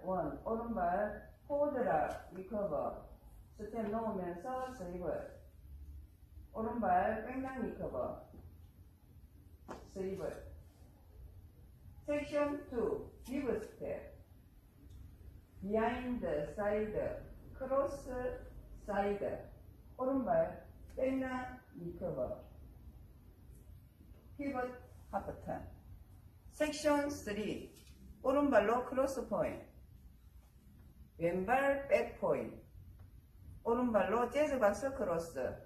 원, 오른발 홀드라 리커버, 스텝 놓으면서 스리블, 오른발 백락 리커버, 스리블. 섹션 2, 기브 스텝, 비하인드 사이드, 크로스 사이드, 오른발 백락 리커버, 피벗 하프턴. 섹션 3, 오른발로 크로스 포인트, 왼발 백 포인트, 오른발로 재즈 박스 크로스.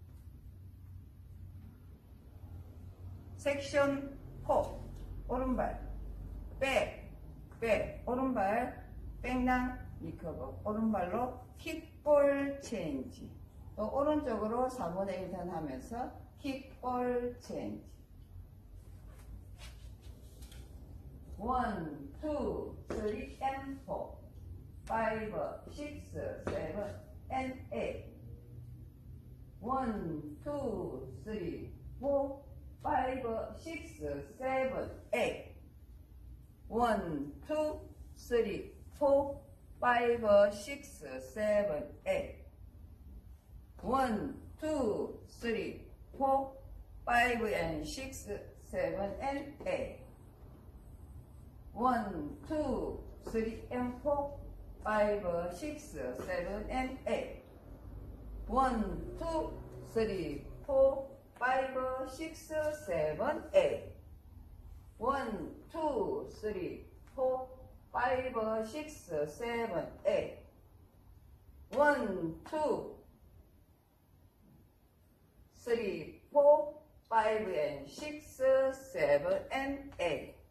섹션 4, 오른발 백, 오른발 백랑 리커버, 오른발로 킥볼 체인지. 또 오른쪽으로 4분의 1 턴 하면서 킥볼 체인지. 1, 2, 3, and 4, 5, 6, 7, and 8. 1, 2, 3, 4, 5, 6, 7, 8. 1, 2, 3, 4, 5, 6, 7, 8. 1, 2, 3, 4, 5, and 6, 7, and 8. 1, 2, 3, and 4, 5, 6, 7, and 8. 1, 2, 3, 4, 5, 6, 7, 8. 1, 2, 3, 4, 5, 6, 7, 8. 1, 2, 3, 4, 5, and 6, 7, and 8.